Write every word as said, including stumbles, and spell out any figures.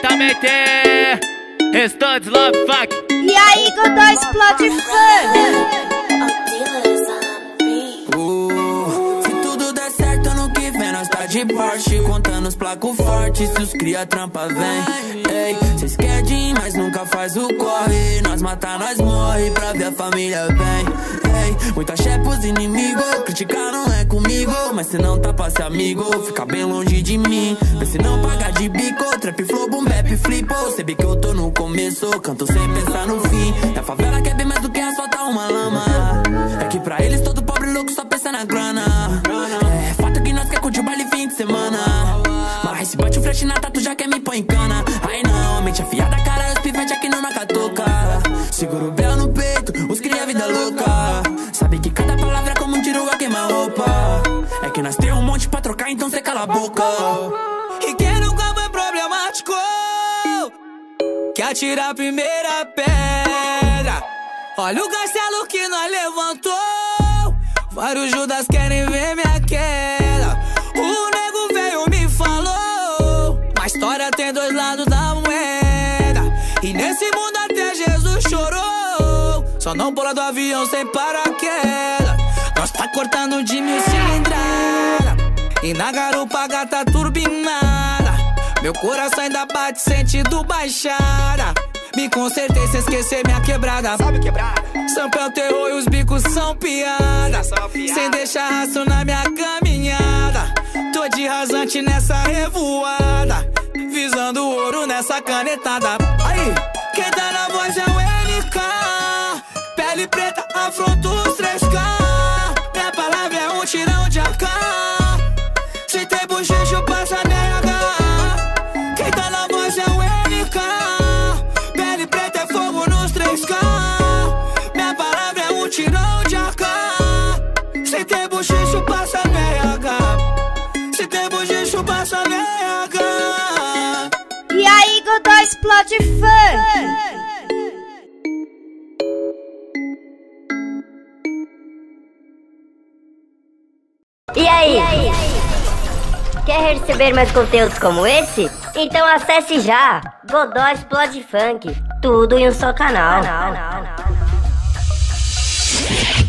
também tem Restantes Love Funk. E aí, Godó explode funk. uh, Se tudo der certo ano que vem nós tá de Porsche, contando os placos fortes, se os cria trampa vem. Ei, cês querem mas nunca faz o corre, nós matar nós morre pra ver a família bem. Ei, muita chefe pros inimigos, criticar não é comigo, mas se não tá pra ser amigo, fica bem longe de mim. Vê se não paga de bico, trap, flow, boom, bap, flipou. Sabe que eu tô no começo, canto sem pensar no fim. E a favela quer bem mais do que asfaltar uma lama. É que pra eles todo pobre louco só pensa na grana. É fato que nós quer curtir o baile fim de semana, mas se bate o flash na tatu já quer me pôr em cana. Aí não, mente afiada, cara, os pivete aqui não na catuca. Seguro o belo no peito, os cria vida louca. Sabe que cada palavra é como um tiro a queimar roupa. É que nós tem um monte pra trocar, então cê cala a boca. E quem nunca foi problemático que atira a primeira pedra. Olha o castelo que nós levantou, vários Judas querem ver minha queda. O nego veio me falou, mas história tem dois lados da moeda. E nesse mundo até Jesus chorou, só não pula do avião sem paraquedas. Nós tá cortando de mil cilindrada, e na garupa gata turbinada. Meu coração ainda bate sentido baixada. Me consertei sem esquecer minha quebrada. Sabe quebrada? Sampa é o terror e os bicos são piada, sem deixar rastro na minha caminhada. Tô de rasante nessa revoada, visando ouro nessa canetada. Aí, quem tá na voz é o N K, pele preta, afronta os três K. Minha palavra é um tirão de A K, se tem bochecho passa D H. Quem tá na voz é o N K, pele preta é fogo nos três K. Minha palavra é um tirão de A K, se tem bochecho passa B H, se tem bochecho passa B H. E aí, Godó explode funk. E aí? Quer receber mais conteúdos como esse? Então acesse já Godó Explode Funk, tudo em um só canal.